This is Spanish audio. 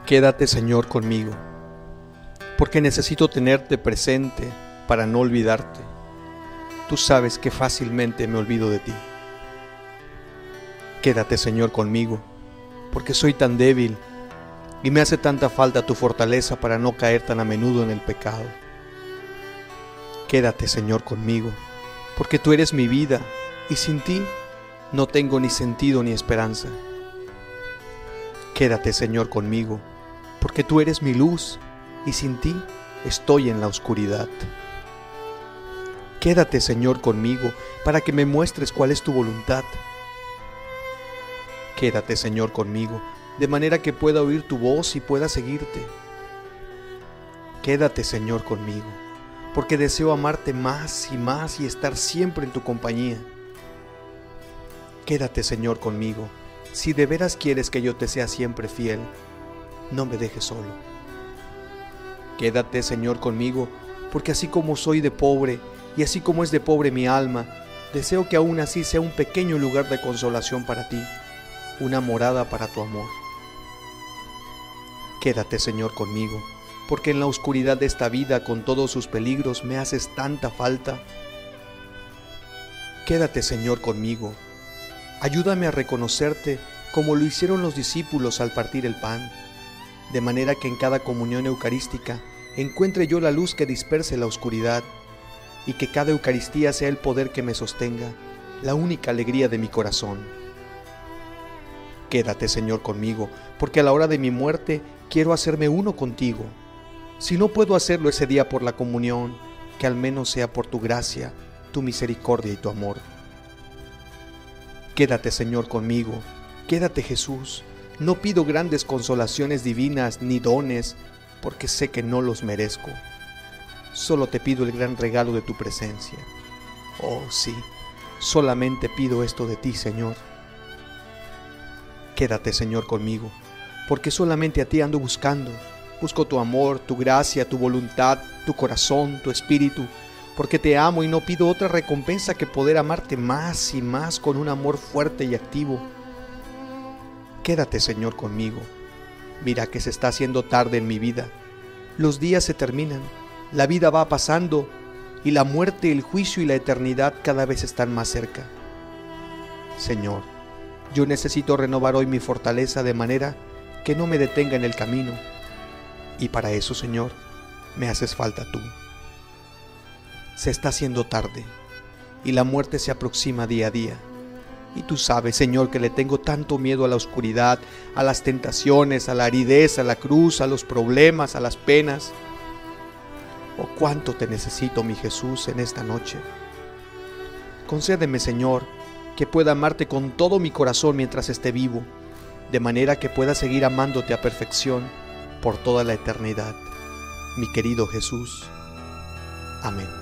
Quédate, Señor, conmigo, porque necesito tenerte presente para no olvidarte. Tú sabes que fácilmente me olvido de ti. Quédate, Señor, conmigo, porque soy tan débil y me hace tanta falta tu fortaleza para no caer tan a menudo en el pecado. Quédate, Señor, conmigo, porque tú eres mi vida y sin ti no tengo ni sentido ni esperanza. Quédate, Señor, conmigo, porque tú eres mi luz y sin ti estoy en la oscuridad. Quédate, Señor, conmigo para que me muestres cuál es tu voluntad. Quédate, Señor, conmigo, de manera que pueda oír tu voz y pueda seguirte. Quédate, Señor, conmigo, porque deseo amarte más y estar siempre en tu compañía. Quédate, Señor, conmigo, si de veras quieres que yo te sea siempre fiel, no me dejes solo. Quédate, Señor, conmigo, porque así como soy de pobre y así como es de pobre mi alma, deseo que aún así sea un pequeño lugar de consolación para ti, una morada para tu amor. Quédate, Señor, conmigo, porque en la oscuridad de esta vida con todos sus peligros me haces tanta falta. Quédate, Señor, conmigo. Ayúdame a reconocerte como lo hicieron los discípulos al partir el pan, de manera que en cada comunión eucarística encuentre yo la luz que disperse la oscuridad y que cada Eucaristía sea el poder que me sostenga, la única alegría de mi corazón. Quédate, Señor, conmigo, porque a la hora de mi muerte quiero hacerme uno contigo. Si no puedo hacerlo ese día por la comunión, que al menos sea por tu gracia, tu misericordia y tu amor. Quédate, Señor, conmigo. Quédate, Jesús. No pido grandes consolaciones divinas ni dones, porque sé que no los merezco. Solo te pido el gran regalo de tu presencia. Oh, sí, solamente pido esto de ti, Señor. Quédate, Señor, conmigo, porque solamente a ti ando buscando. Busco tu amor, tu gracia, tu voluntad, tu corazón, tu espíritu, porque te amo y no pido otra recompensa que poder amarte más y más con un amor fuerte y activo. Quédate, Señor, conmigo. Mira que se está haciendo tarde en mi vida. Los días se terminan, la vida va pasando y la muerte, el juicio y la eternidad cada vez están más cerca. Señor, yo necesito renovar hoy mi fortaleza de manera que no me detenga en el camino. Y para eso, Señor, me haces falta tú. Se está haciendo tarde y la muerte se aproxima día a día. Y tú sabes, Señor, que le tengo tanto miedo a la oscuridad, a las tentaciones, a la aridez, a la cruz, a los problemas, a las penas. Oh, cuánto te necesito, mi Jesús, en esta noche. Concédeme, Señor, que pueda amarte con todo mi corazón mientras esté vivo, de manera que pueda seguir amándote a perfección por toda la eternidad. Mi querido Jesús. Amén.